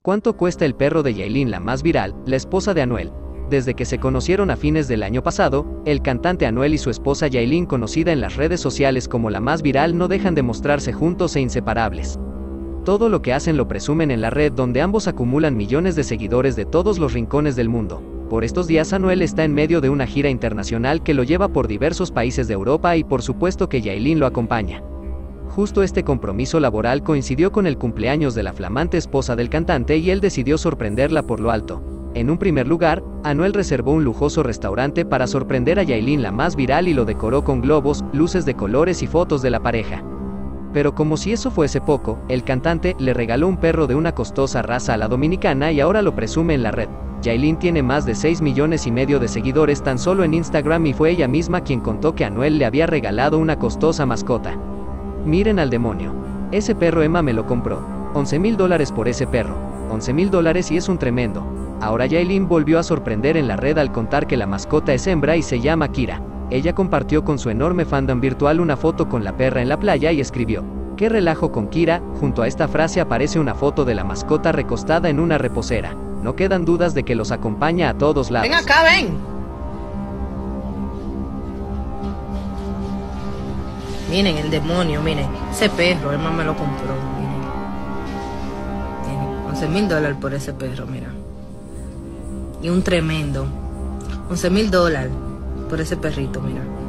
¿Cuánto cuesta el perro de Yailin, la más viral, la esposa de Anuel? Desde que se conocieron a fines del año pasado, el cantante Anuel y su esposa Yailin, conocida en las redes sociales como la más viral, no dejan de mostrarse juntos e inseparables. Todo lo que hacen lo presumen en la red, donde ambos acumulan millones de seguidores de todos los rincones del mundo. Por estos días Anuel está en medio de una gira internacional que lo lleva por diversos países de Europa y por supuesto que Yailin lo acompaña. Justo este compromiso laboral coincidió con el cumpleaños de la flamante esposa del cantante y él decidió sorprenderla por lo alto. En un primer lugar, Anuel reservó un lujoso restaurante para sorprender a Yailin, la más viral, y lo decoró con globos, luces de colores y fotos de la pareja. Pero como si eso fuese poco, el cantante le regaló un perro de una costosa raza a la dominicana y ahora lo presume en la red. Yailin tiene más de 6,5 millones de seguidores tan solo en Instagram y fue ella misma quien contó que Anuel le había regalado una costosa mascota. Miren al demonio. Ese perro Emma me lo compró. $11,000 por ese perro. $11,000 y es un tremendo. Ahora Yailin volvió a sorprender en la red al contar que la mascota es hembra y se llama Kira. Ella compartió con su enorme fandom virtual una foto con la perra en la playa y escribió: "Qué relajo con Kira". Junto a esta frase aparece una foto de la mascota recostada en una reposera. No quedan dudas de que los acompaña a todos lados. Ven acá, ven. Miren el demonio, miren. Ese perro, Emma me lo compró. Miren. $11,000 por ese perro, mira. Y un tremendo. $11,000 por ese perrito, mira.